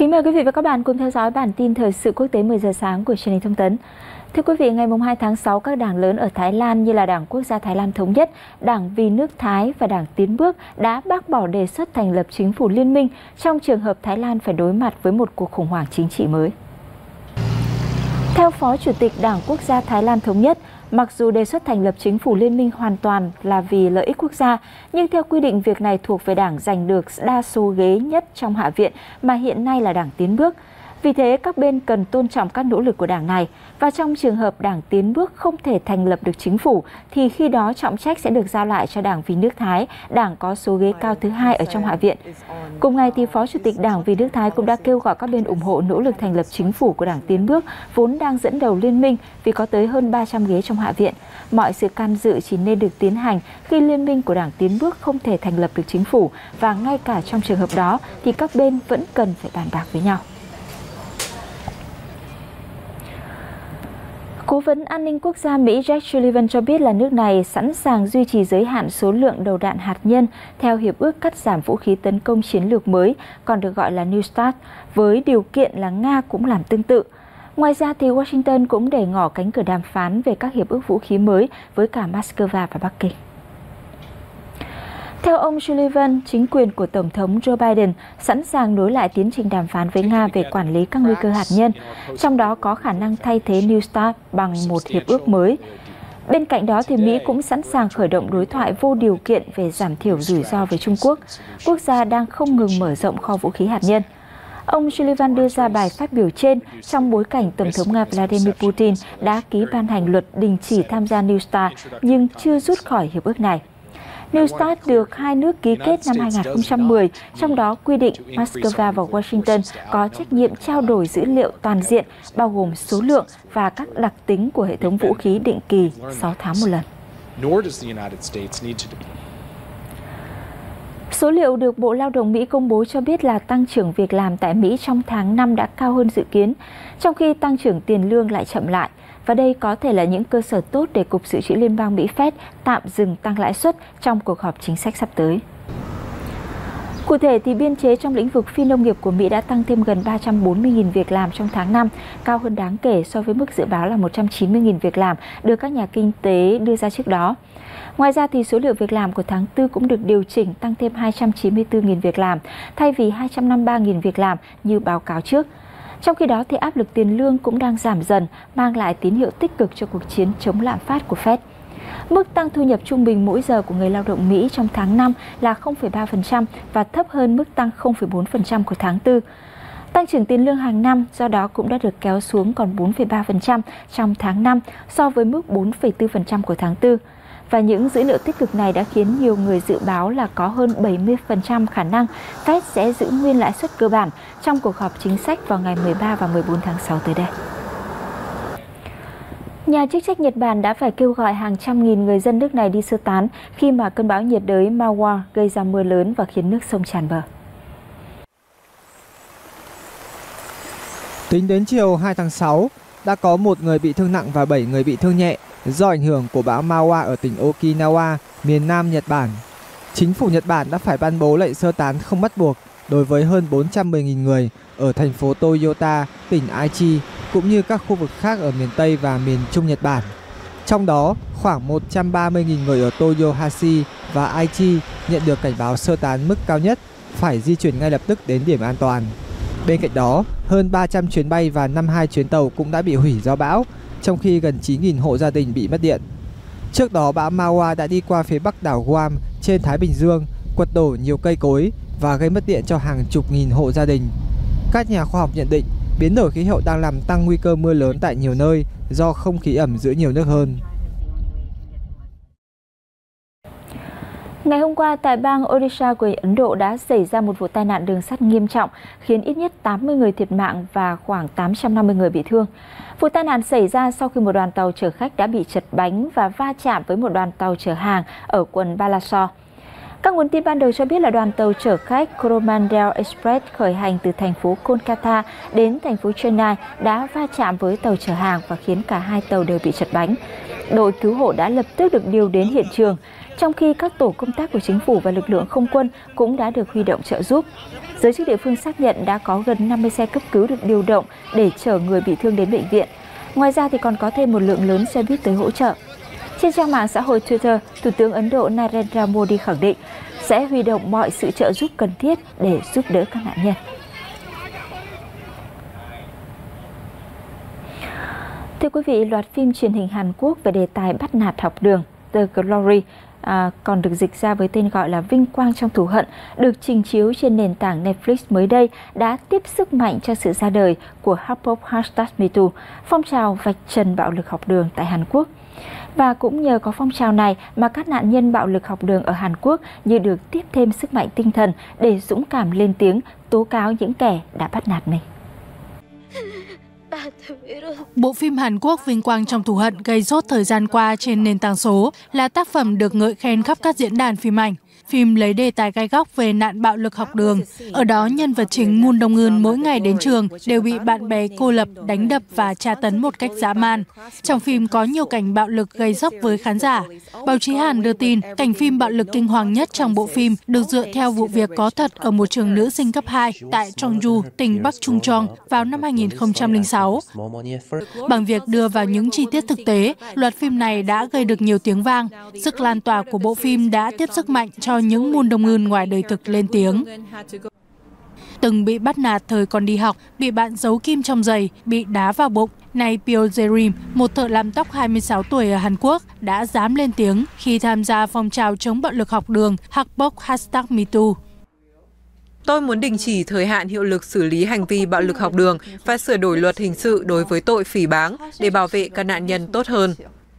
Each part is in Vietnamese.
Kính mời quý vị và các bạn cùng theo dõi bản tin thời sự quốc tế 10 giờ sáng của truyền hình Thông tấn. Thưa quý vị, ngày 2 tháng 6, các đảng lớn ở Thái Lan như là Đảng Quốc gia Thái Lan Thống nhất, Đảng Vì nước Thái và Đảng Tiến bước đã bác bỏ đề xuất thành lập chính phủ liên minh trong trường hợp Thái Lan phải đối mặt với một cuộc khủng hoảng chính trị mới. Theo Phó Chủ tịch Đảng Quốc gia Thái Lan Thống nhất, mặc dù đề xuất thành lập chính phủ liên minh hoàn toàn là vì lợi ích quốc gia, nhưng theo quy định việc này thuộc về đảng giành được đa số ghế nhất trong Hạ viện mà hiện nay là Đảng Tiến bước. Vì thế, các bên cần tôn trọng các nỗ lực của đảng này, và trong trường hợp Đảng Tiến bước không thể thành lập được chính phủ, thì khi đó trọng trách sẽ được giao lại cho Đảng Vì nước Thái, đảng có số ghế cao thứ hai ở trong Hạ viện. Cùng ngày, thì Phó Chủ tịch Đảng Vì nước Thái cũng đã kêu gọi các bên ủng hộ nỗ lực thành lập chính phủ của Đảng Tiến bước, vốn đang dẫn đầu liên minh vì có tới hơn 300 ghế trong Hạ viện. Mọi sự can dự chỉ nên được tiến hành khi liên minh của Đảng Tiến bước không thể thành lập được chính phủ, và ngay cả trong trường hợp đó thì các bên vẫn cần phải bàn bạc với nhau. Cố vấn an ninh quốc gia Mỹ Jake Sullivan cho biết là nước này sẵn sàng duy trì giới hạn số lượng đầu đạn hạt nhân theo Hiệp ước cắt giảm vũ khí tấn công chiến lược mới, còn được gọi là New START, với điều kiện là Nga cũng làm tương tự. Ngoài ra, thì Washington cũng để ngỏ cánh cửa đàm phán về các hiệp ước vũ khí mới với cả Moscow và Bắc Kinh. Theo ông Sullivan, chính quyền của Tổng thống Joe Biden sẵn sàng nối lại tiến trình đàm phán với Nga về quản lý các nguy cơ hạt nhân, trong đó có khả năng thay thế New START bằng một hiệp ước mới. Bên cạnh đó, thì Mỹ cũng sẵn sàng khởi động đối thoại vô điều kiện về giảm thiểu rủi ro với Trung Quốc, quốc gia đang không ngừng mở rộng kho vũ khí hạt nhân. Ông Sullivan đưa ra bài phát biểu trên trong bối cảnh Tổng thống Nga Vladimir Putin đã ký ban hành luật đình chỉ tham gia New START nhưng chưa rút khỏi hiệp ước này. New START được hai nước ký kết năm 2010, trong đó quy định Moscow và Washington có trách nhiệm trao đổi dữ liệu toàn diện, bao gồm số lượng và các đặc tính của hệ thống vũ khí định kỳ 6 tháng một lần. Số liệu được Bộ Lao động Mỹ công bố cho biết là tăng trưởng việc làm tại Mỹ trong tháng 5 đã cao hơn dự kiến, trong khi tăng trưởng tiền lương lại chậm lại. Và đây có thể là những cơ sở tốt để Cục Dự trữ Liên bang Mỹ Fed tạm dừng tăng lãi suất trong cuộc họp chính sách sắp tới. Cụ thể, thì biên chế trong lĩnh vực phi nông nghiệp của Mỹ đã tăng thêm gần 340.000 việc làm trong tháng 5, cao hơn đáng kể so với mức dự báo là 190.000 việc làm được các nhà kinh tế đưa ra trước đó. Ngoài ra, thì số liệu việc làm của tháng 4 cũng được điều chỉnh tăng thêm 294.000 việc làm, thay vì 253.000 việc làm như báo cáo trước. Trong khi đó, thì áp lực tiền lương cũng đang giảm dần, mang lại tín hiệu tích cực cho cuộc chiến chống lạm phát của Fed. Mức tăng thu nhập trung bình mỗi giờ của người lao động Mỹ trong tháng 5 là 0,3% và thấp hơn mức tăng 0,4% của tháng 4. Tăng trưởng tiền lương hàng năm do đó cũng đã được kéo xuống còn 4,3% trong tháng 5 so với mức 4,4% của tháng 4. Và những dữ liệu tích cực này đã khiến nhiều người dự báo là có hơn 70% khả năng Fed sẽ giữ nguyên lãi suất cơ bản trong cuộc họp chính sách vào ngày 13 và 14 tháng 6 tới đây. Nhà chức trách Nhật Bản đã phải kêu gọi hàng trăm nghìn người dân nước này đi sơ tán khi mà cơn bão nhiệt đới Mawa gây ra mưa lớn và khiến nước sông tràn bờ. Tính đến chiều 2 tháng 6, đã có 1 người bị thương nặng và 7 người bị thương nhẹ do ảnh hưởng của bão Mawa ở tỉnh Okinawa, miền Nam Nhật Bản. Chính phủ Nhật Bản đã phải ban bố lệnh sơ tán không bắt buộc đối với hơn 410.000 người ở thành phố Toyota, tỉnh Aichi, cũng như các khu vực khác ở miền Tây và miền Trung Nhật Bản. Trong đó, khoảng 130.000 người ở Toyohashi và Aichi nhận được cảnh báo sơ tán mức cao nhất, phải di chuyển ngay lập tức đến điểm an toàn. Bên cạnh đó, hơn 300 chuyến bay và 52 chuyến tàu cũng đã bị hủy do bão, trong khi gần 9.000 hộ gia đình bị mất điện. Trước đó, bão Mawa đã đi qua phía bắc đảo Guam trên Thái Bình Dương, quật đổ nhiều cây cối và gây mất điện cho hàng chục nghìn hộ gia đình. Các nhà khoa học nhận định biến đổi khí hậu đang làm tăng nguy cơ mưa lớn tại nhiều nơi do không khí ẩm giữ nhiều nước hơn. Ngày hôm qua, tại bang Odisha của Ấn Độ đã xảy ra một vụ tai nạn đường sắt nghiêm trọng, khiến ít nhất 80 người thiệt mạng và khoảng 850 người bị thương. Vụ tai nạn xảy ra sau khi một đoàn tàu chở khách đã bị trật bánh và va chạm với một đoàn tàu chở hàng ở quận Balasore. Các nguồn tin ban đầu cho biết là đoàn tàu chở khách Coromandel Express khởi hành từ thành phố Kolkata đến thành phố Chennai đã va chạm với tàu chở hàng và khiến cả hai tàu đều bị trật bánh. Đội cứu hộ đã lập tức được điều đến hiện trường. trong khi các tổ công tác của chính phủ và lực lượng không quân cũng đã được huy động trợ giúp. Giới chức địa phương xác nhận đã có gần 50 xe cấp cứu được điều động để chở người bị thương đến bệnh viện. Ngoài ra thì còn có thêm một lượng lớn xe buýt tới hỗ trợ. Trên trang mạng xã hội Twitter, Thủ tướng Ấn Độ Narendra Modi khẳng định sẽ huy động mọi sự trợ giúp cần thiết để giúp đỡ các nạn nhân. Thưa quý vị, loạt phim truyền hình Hàn Quốc về đề tài bắt nạt học đường The Glory, còn được dịch ra với tên gọi là Vinh Quang trong Thù Hận, được trình chiếu trên nền tảng Netflix mới đây, đã tiếp sức mạnh cho sự ra đời của #MeToo, phong trào vạch trần bạo lực học đường tại Hàn Quốc. Và cũng nhờ có phong trào này mà các nạn nhân bạo lực học đường ở Hàn Quốc như được tiếp thêm sức mạnh tinh thần để dũng cảm lên tiếng tố cáo những kẻ đã bắt nạt mình. Bộ phim Hàn Quốc Vinh Quang trong Thù Hận gây sốt thời gian qua trên nền tảng số là tác phẩm được ngợi khen khắp các diễn đàn phim ảnh. Phim lấy đề tài gai góc về nạn bạo lực học đường. Ở đó, nhân vật chính Moon Dong-eun mỗi ngày đến trường đều bị bạn bè cô lập, đánh đập và tra tấn một cách dã man. Trong phim có nhiều cảnh bạo lực gây sốc với khán giả. Báo chí Hàn đưa tin cảnh phim bạo lực kinh hoàng nhất trong bộ phim được dựa theo vụ việc có thật ở một trường nữ sinh cấp 2 tại Cheongju, tỉnh Bắc Chung Cheong vào năm 2006. Bằng việc đưa vào những chi tiết thực tế, loạt phim này đã gây được nhiều tiếng vang. Sức lan tỏa của bộ phim đã tiếp sức mạnh cho những Moon Dong-eun ngoài đời thực lên tiếng. Từng bị bắt nạt thời còn đi học, bị bạn giấu kim trong giày, bị đá vào bụng. Nay Pyo Jae-rim, một thợ làm tóc 26 tuổi ở Hàn Quốc, đã dám lên tiếng khi tham gia phong trào chống bạo lực học đường Hakbok #MeToo. Tôi muốn đình chỉ thời hạn hiệu lực xử lý hành vi bạo lực học đường và sửa đổi luật hình sự đối với tội phỉ báng để bảo vệ các nạn nhân tốt hơn.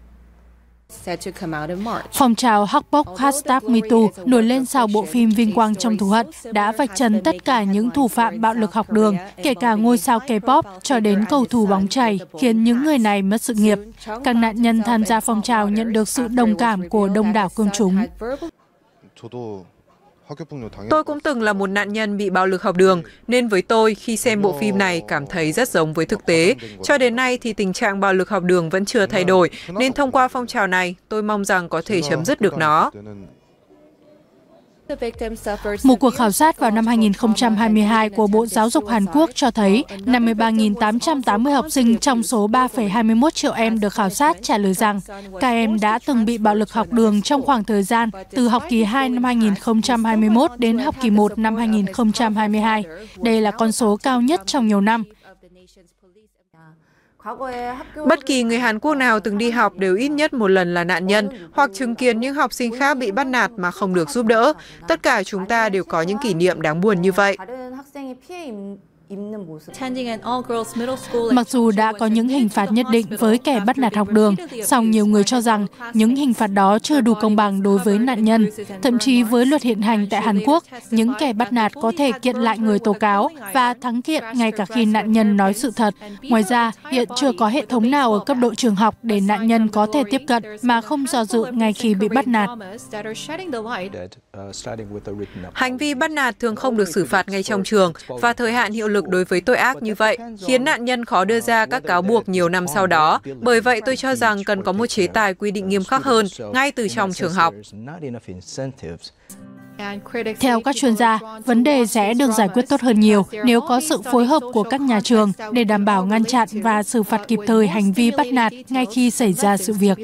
Phong trào Hakbok #MeToo nổi lên sau bộ phim Vinh Quang trong Thù Hận đã vạch trần tất cả những thủ phạm bạo lực học đường, kể cả ngôi sao K-pop cho đến cầu thủ bóng chày, khiến những người này mất sự nghiệp. Các nạn nhân tham gia phong trào nhận được sự đồng cảm của đông đảo công chúng. Tôi cũng từng là một nạn nhân bị bạo lực học đường, nên với tôi, khi xem bộ phim này cảm thấy rất giống với thực tế. Cho đến nay thì tình trạng bạo lực học đường vẫn chưa thay đổi, nên thông qua phong trào này, tôi mong rằng có thể chấm dứt được nó. Một cuộc khảo sát vào năm 2022 của Bộ Giáo dục Hàn Quốc cho thấy 53.880 học sinh trong số 3,21 triệu em được khảo sát trả lời rằng các em đã từng bị bạo lực học đường trong khoảng thời gian từ học kỳ 2 năm 2021 đến học kỳ 1 năm 2022. Đây là con số cao nhất trong nhiều năm. Bất kỳ người Hàn Quốc nào từng đi học đều ít nhất một lần là nạn nhân hoặc chứng kiến những học sinh khác bị bắt nạt mà không được giúp đỡ. Tất cả chúng ta đều có những kỷ niệm đáng buồn như vậy. Mặc dù đã có những hình phạt nhất định với kẻ bắt nạt học đường, song nhiều người cho rằng những hình phạt đó chưa đủ công bằng đối với nạn nhân. Thậm chí với luật hiện hành tại Hàn Quốc, những kẻ bắt nạt có thể kiện lại người tố cáo và thắng kiện ngay cả khi nạn nhân nói sự thật. Ngoài ra, hiện chưa có hệ thống nào ở cấp độ trường học để nạn nhân có thể tiếp cận mà không do dự ngay khi bị bắt nạt. Hành vi bắt nạt thường không được xử phạt ngay trong trường và thời hạn hiệu lực đối với tội ác như vậy khiến nạn nhân khó đưa ra các cáo buộc nhiều năm sau đó. Bởi vậy tôi cho rằng cần có một chế tài quy định nghiêm khắc hơn ngay từ trong trường học. Theo các chuyên gia, vấn đề sẽ được giải quyết tốt hơn nhiều nếu có sự phối hợp của các nhà trường để đảm bảo ngăn chặn và xử phạt kịp thời hành vi bắt nạt ngay khi xảy ra sự việc.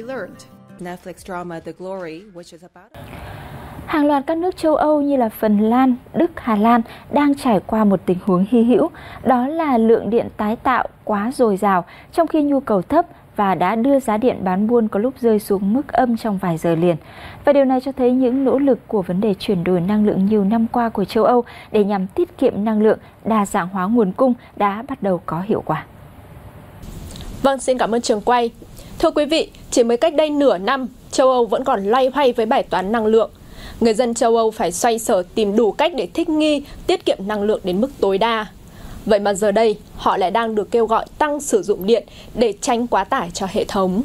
Hàng loạt các nước châu Âu như là Phần Lan, Đức, Hà Lan đang trải qua một tình huống hy hữu, đó là lượng điện tái tạo quá dồi dào trong khi nhu cầu thấp và đã đưa giá điện bán buôn có lúc rơi xuống mức âm trong vài giờ liền. Và điều này cho thấy những nỗ lực của vấn đề chuyển đổi năng lượng nhiều năm qua của châu Âu để nhằm tiết kiệm năng lượng, đa dạng hóa nguồn cung đã bắt đầu có hiệu quả. Vâng, xin cảm ơn trường quay. Thưa quý vị, chỉ mới cách đây nửa năm, châu Âu vẫn còn loay hoay với bài toán năng lượng. Người dân châu Âu phải xoay sở tìm đủ cách để thích nghi, tiết kiệm năng lượng đến mức tối đa. Vậy mà giờ đây, họ lại đang được kêu gọi tăng sử dụng điện để tránh quá tải cho hệ thống.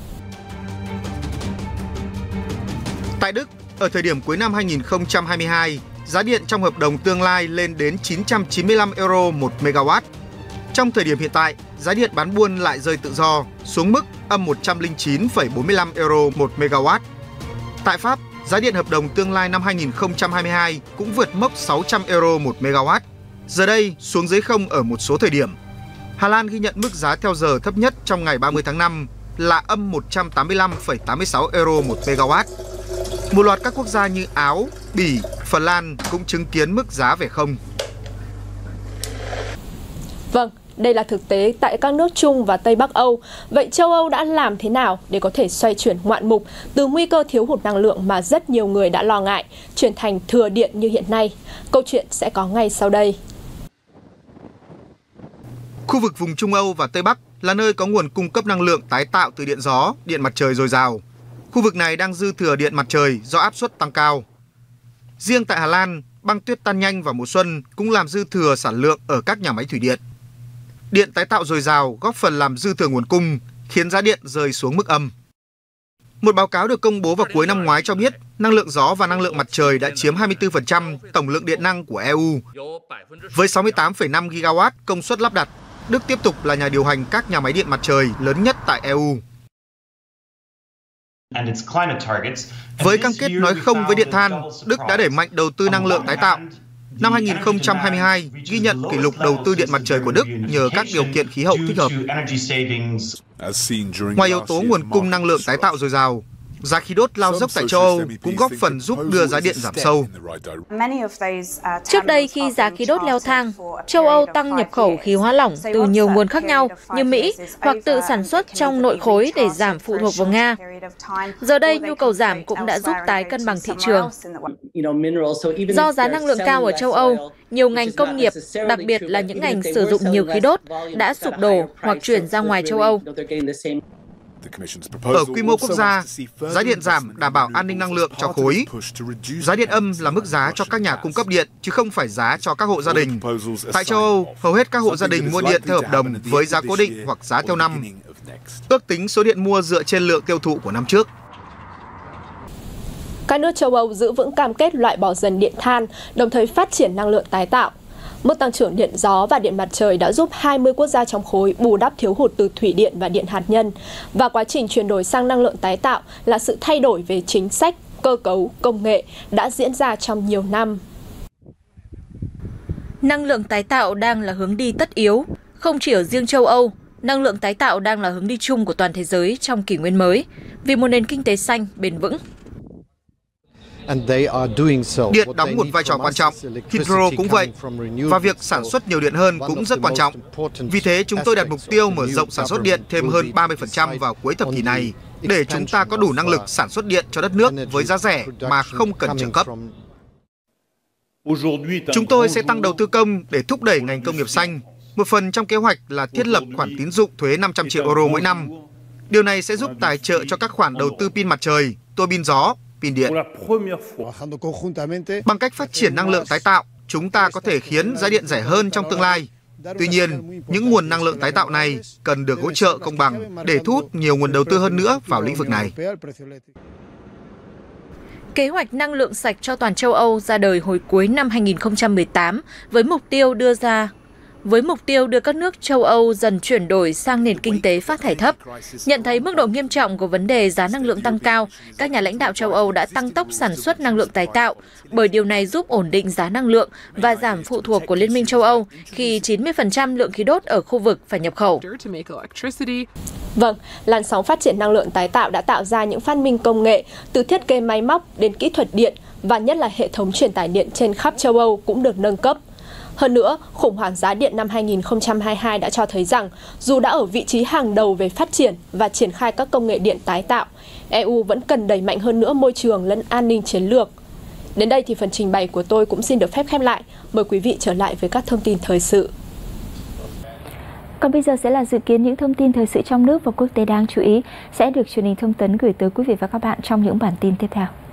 Tại Đức, ở thời điểm cuối năm 2022, giá điện trong hợp đồng tương lai lên đến 995 euro 1 MW. Trong thời điểm hiện tại, giá điện bán buôn lại rơi tự do xuống mức âm 109,45 euro 1 MW. Tại Pháp, giá điện hợp đồng tương lai năm 2022 cũng vượt mốc 600 euro 1 MW. Giờ đây xuống dưới 0 ở một số thời điểm. Hà Lan ghi nhận mức giá theo giờ thấp nhất trong ngày 30 tháng 5 là âm 185,86 euro 1 MW. Một loạt các quốc gia như Áo, Bỉ, Phần Lan cũng chứng kiến mức giá về không. Vâng, đây là thực tế tại các nước Trung và Tây Bắc Âu. Vậy châu Âu đã làm thế nào để có thể xoay chuyển ngoạn mục từ nguy cơ thiếu hụt năng lượng mà rất nhiều người đã lo ngại, chuyển thành thừa điện như hiện nay? Câu chuyện sẽ có ngay sau đây. Khu vực vùng Trung Âu và Tây Bắc là nơi có nguồn cung cấp năng lượng tái tạo từ điện gió, điện mặt trời dồi dào. Khu vực này đang dư thừa điện mặt trời do áp suất tăng cao. Riêng tại Hà Lan, băng tuyết tan nhanh vào mùa xuân cũng làm dư thừa sản lượng ở các nhà máy thủy điện. Điện tái tạo dồi dào góp phần làm dư thừa nguồn cung, khiến giá điện rơi xuống mức âm. Một báo cáo được công bố vào cuối năm ngoái cho biết, năng lượng gió và năng lượng mặt trời đã chiếm 24% tổng lượng điện năng của EU. Với 68,5 GW công suất lắp đặt, Đức tiếp tục là nhà điều hành các nhà máy điện mặt trời lớn nhất tại EU. Với cam kết nói không với điện than, Đức đã đẩy mạnh đầu tư năng lượng tái tạo. Năm 2022 ghi nhận kỷ lục đầu tư điện mặt trời của Đức nhờ các điều kiện khí hậu thích hợp. Ngoài yếu tố nguồn cung năng lượng tái tạo dồi dào, giá khí đốt lao dốc tại châu Âu cũng góp phần giúp đưa giá điện giảm sâu. Trước đây khi giá khí đốt leo thang, châu Âu tăng nhập khẩu khí hóa lỏng từ nhiều nguồn khác nhau như Mỹ hoặc tự sản xuất trong nội khối để giảm phụ thuộc vào Nga. Giờ đây nhu cầu giảm cũng đã giúp tái cân bằng thị trường. Do giá năng lượng cao ở châu Âu, nhiều ngành công nghiệp, đặc biệt là những ngành sử dụng nhiều khí đốt, đã sụp đổ hoặc chuyển ra ngoài châu Âu. Ở quy mô quốc gia, giá điện giảm đảm bảo an ninh năng lượng cho khối. Giá điện âm là mức giá cho các nhà cung cấp điện, chứ không phải giá cho các hộ gia đình. Tại châu Âu, hầu hết các hộ gia đình mua điện theo hợp đồng với giá cố định hoặc giá theo năm. Ước tính số điện mua dựa trên lượng tiêu thụ của năm trước. Các nước châu Âu giữ vững cam kết loại bỏ dần điện than, đồng thời phát triển năng lượng tái tạo. Mức tăng trưởng điện gió và điện mặt trời đã giúp 20 quốc gia trong khối bù đắp thiếu hụt từ thủy điện và điện hạt nhân. Và quá trình chuyển đổi sang năng lượng tái tạo là sự thay đổi về chính sách, cơ cấu, công nghệ đã diễn ra trong nhiều năm. Năng lượng tái tạo đang là hướng đi tất yếu. Không chỉ ở riêng châu Âu, năng lượng tái tạo đang là hướng đi chung của toàn thế giới trong kỷ nguyên mới, vì một nền kinh tế xanh, bền vững. Điện đóng một vai trò quan trọng, hydro cũng vậy, và việc sản xuất nhiều điện hơn cũng rất quan trọng. Vì thế, chúng tôi đặt mục tiêu mở rộng sản xuất điện thêm hơn 30% vào cuối thập kỷ này, để chúng ta có đủ năng lực sản xuất điện cho đất nước với giá rẻ mà không cần trợ cấp. Chúng tôi sẽ tăng đầu tư công để thúc đẩy ngành công nghiệp xanh. Một phần trong kế hoạch là thiết lập khoản tín dụng thuế 500 triệu euro mỗi năm. Điều này sẽ giúp tài trợ cho các khoản đầu tư pin mặt trời, tua bin gió, pin điện. Bằng cách phát triển năng lượng tái tạo, chúng ta có thể khiến giá điện rẻ hơn trong tương lai. Tuy nhiên, những nguồn năng lượng tái tạo này cần được hỗ trợ công bằng để thu hút nhiều nguồn đầu tư hơn nữa vào lĩnh vực này. Kế hoạch năng lượng sạch cho toàn châu Âu ra đời hồi cuối năm 2018 với mục tiêu đưa các nước châu Âu dần chuyển đổi sang nền kinh tế phát thải thấp. Nhận thấy mức độ nghiêm trọng của vấn đề giá năng lượng tăng cao, các nhà lãnh đạo châu Âu đã tăng tốc sản xuất năng lượng tái tạo, bởi điều này giúp ổn định giá năng lượng và giảm phụ thuộc của Liên minh châu Âu khi 90% lượng khí đốt ở khu vực phải nhập khẩu. Vâng, làn sóng phát triển năng lượng tái tạo đã tạo ra những phát minh công nghệ từ thiết kế máy móc đến kỹ thuật điện và nhất là hệ thống truyền tải điện trên khắp châu Âu cũng được nâng cấp. Hơn nữa, khủng hoảng giá điện năm 2022 đã cho thấy rằng dù đã ở vị trí hàng đầu về phát triển và triển khai các công nghệ điện tái tạo, EU vẫn cần đẩy mạnh hơn nữa môi trường lẫn an ninh chiến lược. Đến đây thì phần trình bày của tôi cũng xin được phép khép lại. Mời quý vị trở lại với các thông tin thời sự. Còn bây giờ sẽ là dự kiến những thông tin thời sự trong nước và quốc tế đáng chú ý sẽ được truyền hình thông tấn gửi tới quý vị và các bạn trong những bản tin tiếp theo.